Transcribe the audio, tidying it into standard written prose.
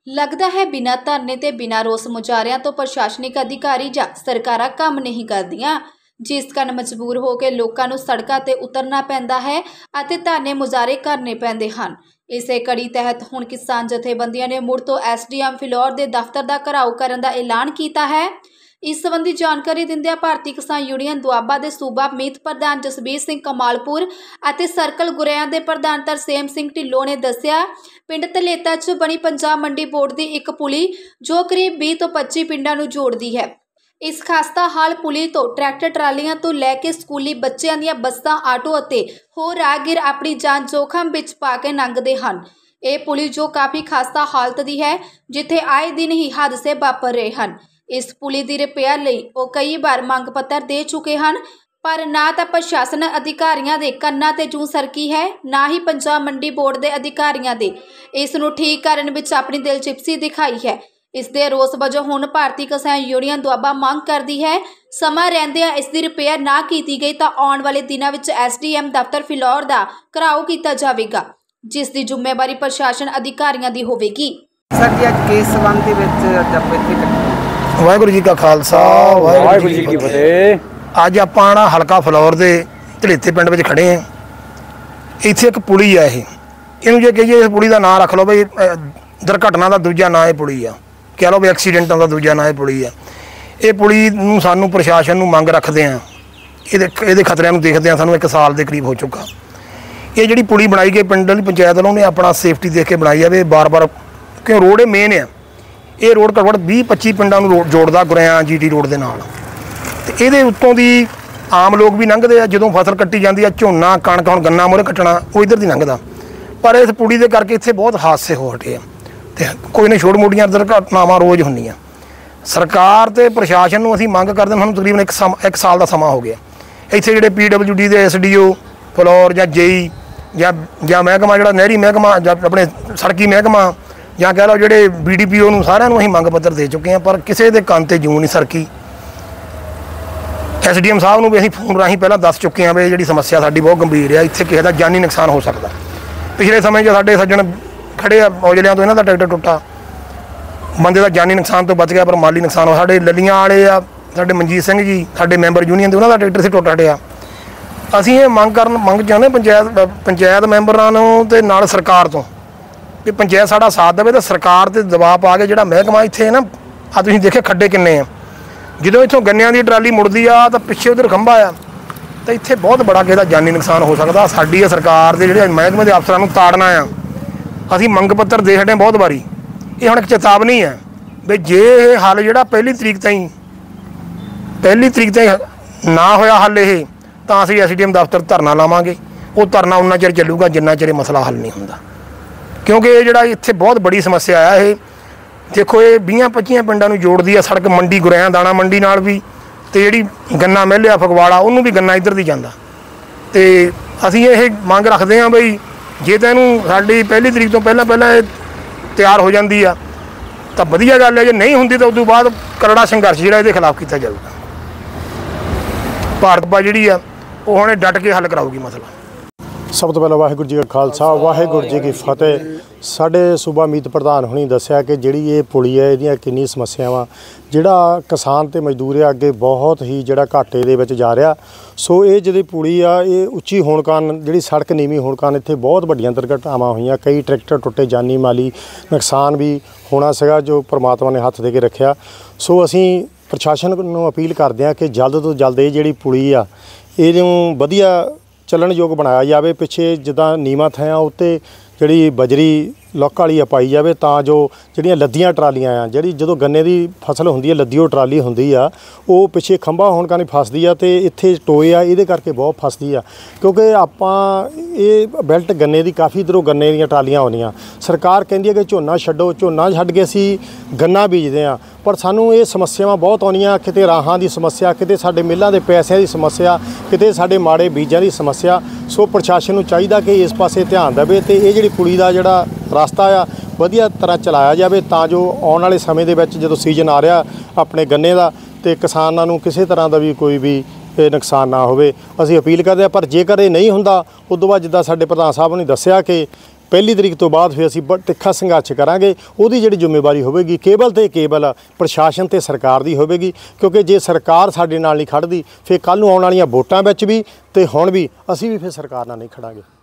लगता है बिना धरने ते बिना रोस मुजाहरियां तो प्रशासनिक अधिकारी जां सरकारां काम नहीं करदियां, जिस कारण मजबूर हो के लोकां नूं सड़कां ते उतरना पैंदा है अते धरने मुजाहरे करने पैंदे हन। इसे कड़ी तहत हुण किसान जथेबंदियां ने मुड़ तो एसडीएम फिलौर दे दफ्तर दा घिराओ करन दा ऐलान कीता है। इस संबंधी जानकारी दिंदियां भारतीय किसान यूनियन दुआबा दे सूबा मीत प्रधान जसबीर सिंह कमालपुर अते सर्कल गुरैया दे प्रधान तरसेम सिंह ढिल्लों ने दस्सिया, पिंड धलेता च बनी पंजाब मंडी बोर्ड दी एक पुली जो करीब 20 तो 25 पिंडां नूं जोड़दी है। इस खास्ता हाल पुली तो ट्रैक्टर ट्रालियां तो लैके स्कूली बच्चों दी बसां आटो अते होर राहगीर अपनी जान जोखम विच पा के लंघदे हन। ये पुली जो काफ़ी खास्ता हालत दी है, जिथे आए दिन ही हादसे वापर रहे हैं। इस पुली की रिपेयर लई वो कई बार मंग पत्र दे चुके हैं, पर ना तो प्रशासन अधिकारियों के कन्ना ते जूं सरकी है, ना ही पंजाब मंडी बोर्ड के अधिकारियों के इस नूं ठीक करन विच अपनी दिलचस्पी दिखाई है। इस दे रोस वजों हुण भारतीय किसान यूनियन दुआबा मांग करती है, समा रहिंदिआं इसकी रिपेयर ना की गई तो आने वाले दिनों में एसडीएम दफ्तर फिलौर का घिराओ किया जाएगा, जिसकी जिम्मेवारी प्रशासन अधिकारियों की होगी। सर जी अज केस संबंधी वाहिगुरू जी का खालसा वाहिगुरू जी की फतेह। अज आपां ना हलका फिलौर दे धलेते पिंड विच खड़े हैं। इत्थे एक पुली है, इहनूं जे कहिए इस पुली का नाम रख लो बई दुर्घटना का दूजा ना ये पुली आ, कह लो भी एक्सीडेंटां का दूजा ना ये पुली आ। ये पुली नूं सानूं प्रशासन नूं मंग रखदे आ, इहदे खतरिਆਂ ਨੂੰ देखदे आ सानूं 1 साल के करीब हो चुका। ये जिहड़ी पुली बनाई गई पिंड वाली पंचायत वालों ने अपना सेफ्टी देख के बनाई है, बार बार क्यों रोड मेन है। ये रोड घੱਟੋ-ਘੱਟ 20-25 पिंडां नूं जोड़दा गुरैया जीटी रोड के नाल, ते इहदे उत्तों दी आम लोग भी लंघदे आ। जदों फसल कट्टी जाती है, झोना कणक हुण गन्ना मोहरे कट्टना वो इधर दी लंघदा, पर इस पुली दे करके इत्थे बहुत हादसे हो हटे आ ते कोई ना छोट मोटियां दुर्घटनावां रोज़ हुंदियां। सरकार ते प्रशासन नूं असीं मंग करदे हां, तकरीबन 1 साल का समा हो गया। इत्थे जिहड़े PWD दे SDO फिलौर जां JE जां महकमा जिहड़ा नहरी महकमा जां अपने सड़की महकमा ਜਾਂ कह लो ਜਿਹੜੇ BDPO ਨੂੰ ਸਾਰਿਆਂ ਨੂੰ ਅਸੀਂ ਮੰਗ ਪੱਤਰ ਦੇ ਚੁੱਕੇ ਹਾਂ, ਪਰ ਕਿਸੇ ਦੇ ਕੰਨ ਤੇ ਜੂੰ ਨਹੀਂ ਸਰਕੀ। SDM ਸਾਹਿਬ ਨੂੰ ਵੀ ਅਸੀਂ ਫੋਨ ਰਾਹੀਂ ਪਹਿਲਾਂ ਦੱਸ ਚੁੱਕੇ ਹਾਂ ਵੀ ਜਿਹੜੀ ਸਮੱਸਿਆ ਸਾਡੀ ਬਹੁਤ ਗੰਭੀਰ ਹੈ, ਇੱਥੇ ਕਿਸੇ ਦਾ ਜਾਨੀ ਨੁਕਸਾਨ ਹੋ ਸਕਦਾ। ਪਿਛਲੇ ਸਮੇਂ 'ਚ ਸਾਡੇ ਸੱਜਣ ਖੜੇ ਆ ਔਜਲਿਆਂ ਤੋਂ, ਇਹਨਾਂ ਦਾ ਟਰੈਕਟਰ ਟੁੱਟਾ, ਬੰਦੇ ਦਾ ਜਾਨੀ ਨੁਕਸਾਨ ਤੋਂ ਬਚ ਗਿਆ ਪਰ ਮਾਲੀ ਨੁਕਸਾਨ ਹੋ। ਸਾਡੇ ਲੱਲੀਆਂ ਵਾਲੇ ਆ ਸਾਡੇ ਮਨਜੀਤ ਸਿੰਘ ਜੀ, ਸਾਡੇ ਮੈਂਬਰ ਯੂਨੀਅਨ ਦੇ, ਉਹਨਾਂ ਦਾ ਟਰੈਕਟਰ ਸੀ ਟੁੱਟ ਹਟਿਆ। ਅਸੀਂ ਇਹ ਮੰਗ ਚਾਹੁੰਦੇ ਪੰਚਾਇਤ ਮੈਂਬਰਾਂ ਨੂੰ ਤੇ ਨਾਲ ਸਰਕਾਰ ਤੋਂ भी पंचायत साड़ा साथ देवे, तो सरकार ते दबाव पा के जिहड़ा महकमा इत्थे है ना, आ तुसीं देखे खड्डे किन्ने आ, जदों इत्थों गन्नियां दी ट्राली मुड़दी आ तो पिछे उधर खंभा आ, तो इत्थे बहुत बड़ा किसी दा जानी नुकसान हो सकदा। साडी सरकार दे जिहड़े महकमे दे अफसरां नूं ताड़ना आ। असीं मंग पत्तर दे छड्डे बहुत वारी, ये हुण एक चेतावनी है भी जे हल जिहड़ा पहली तरीक ताईं ना होया हल ये, तां असीं SDM दफ्तर धरना लावांगे। वो धरना उन्ना चिर चलूगा जिन्ना चिर मसला हल नहीं हुंदा, क्योंकि ये जिहड़ा इत्थे बहुत बड़ी समस्या है। ये देखो ये 20-25 पिंडां नूं जोड़दी है सड़क, मंडी गुरैया दाणा मंडी नाल भी, ते जिहड़ी गन्ना मिल आ फगवाड़ा उन्होंने भी गन्ना इधर दी जांदा। ते असीं ये मंग रखदे हां बई जे तां इहनूं साडी पहली तरीक तो पहला तैयार हो जाती है तो वधिया गल है, जे नहीं हुंदी तो उस तों बाद करड़ा संघर्ष जिहड़ा इहदे खिलाफ कीता जाऊगा। भारत पा जिहड़ी आ वो हुण डट के हल कराऊगी मसला। सब तो पहले वाहिगुरू जी का खालसा वाहिगुरू जी की फतेह। साडे सूबा मीत प्रधान हुणी दस्सिया कि जिहड़ी ये पुली है इहदियां किन्नी समस्यावां, जिहड़ा किसान ते मजदूर है अगे बहुत ही जिहड़ा घाटे दे विच जा रहा। सो ये जिहड़ी पुली आ ये उच्ची होण कारण, जिहड़ी सड़क नीवीं होण कारण इत्थे बहुत वड्डियां दुर्घटनावां होईयां, कई ट्रैक्टर टुੱਟੇ, जानी माली नुकसान भी होना सीगा जो परमात्मा ने हत्थ दे के रखिया। सो असीं प्रशासन नूं अपील करदे हां कि जल्द तो जल्द ये जिहड़ी पुली आ इहनूं वधिया ਚੱਲਣ ਯੋਗ ਬਣਾਇਆ ਜਾਵੇ। ਪਿੱਛੇ ਜਿੱਦਾਂ ਨੀਵਾਂ ਥਾਂ ਉੱਤੇ ਜਿਹੜੀ ਬਜਰੀ ਲੁੱਕ ਵਾਲੀ ਆ ਪਾਈ ਜਾਵੇ, ਤਾਂ ਜੋ ਜਿਹੜੀਆਂ ਲੱਦੀਆਂ ਟਰਾਲੀਆਂ ਆ, ਜਿਹੜੀ ਜਦੋਂ ਗੰਨੇ ਦੀ ਫਸਲ ਹੁੰਦੀ ਹੈ ਲੱਦੀਓ ਟਰਾਲੀ ਹੁੰਦੀ ਆ, ਉਹ ਪਿੱਛੇ ਖੰਭਾ ਹੋਣ ਕਾਰਨ ਫਸਦੀ ਆ, ਤੇ ਇੱਥੇ ਟੋਏ ਆ ਇਹਦੇ ਕਰਕੇ ਬਹੁਤ ਫਸਦੀ ਆ। ਕਿਉਂਕਿ ਆਪਾਂ ਇਹ ਬੈਲਟ ਗੰਨੇ ਦੀ ਕਾਫੀ ਇੱਧਰੋਂ ਗੰਨੇ ਦੀਆਂ ਟਰਾਲੀਆਂ ਆਉਂਦੀਆਂ, ਸਰਕਾਰ ਕਹਿੰਦੀ ਹੈ ਕਿ ਝੋਨਾ ਛੱਡੋ, ਝੋਨਾ ਛੱਡ ਕੇ ਅਸੀਂ ਗੰਨਾ ਬੀਜਦੇ ਹਾਂ, पर सानू ये समस्यावां बहुत आउंदियां, किते राहां की समस्या, किते साडे मिल्लां दे पैसिਆਂ की समस्या, किते साडे माड़े बीजां की समस्या। सो प्रशासन नूं चाहीदा कि इस पासे ध्यान देवे ते ये जिहड़ी पुली दा जिहड़ा रास्ता आ वधिया तरह चलाया जाए, तां जो आउण वाले समय दे विच जदों सीजन आ रहा अपने गन्ने दा ते किसानां नूं किसी तरह का भी कोई भी नुकसान ना होवे। असीं अपील करदे आ, पर जेकर ये नहीं हुंदा उस तों बाद जिद्दां साडे प्रधान साहब ने दस्सिया कि ਪਹਿਲੀ ਤਰੀਕ ਤੋਂ ਬਾਅਦ ਫਿਰ ਅਸੀਂ ਤਿੱਖਾ ਸੰਘਰਸ਼ ਕਰਾਂਗੇ। ਉਹਦੀ ਜਿਹੜੀ ਜ਼ਿੰਮੇਵਾਰੀ ਹੋਵੇਗੀ ਕੇਵਲ ਤੇ ਕੇਵਲ ਪ੍ਰਸ਼ਾਸਨ ਤੇ ਸਰਕਾਰ ਦੀ ਹੋਵੇਗੀ, ਕਿਉਂਕਿ ਜੇ ਸਰਕਾਰ ਸਾਡੇ ਨਾਲ ਨਹੀਂ ਖੜਦੀ ਫਿਰ ਕੱਲ੍ਹ ਨੂੰ ਆਉਣ ਵਾਲੀਆਂ ਵੋਟਾਂ ਵਿੱਚ ਵੀ ਤੇ ਹੁਣ ਵੀ ਅਸੀਂ ਵੀ ਫਿਰ ਸਰਕਾਰ ਨਾਲ ਨਹੀਂ ਖੜਾਂਗੇ।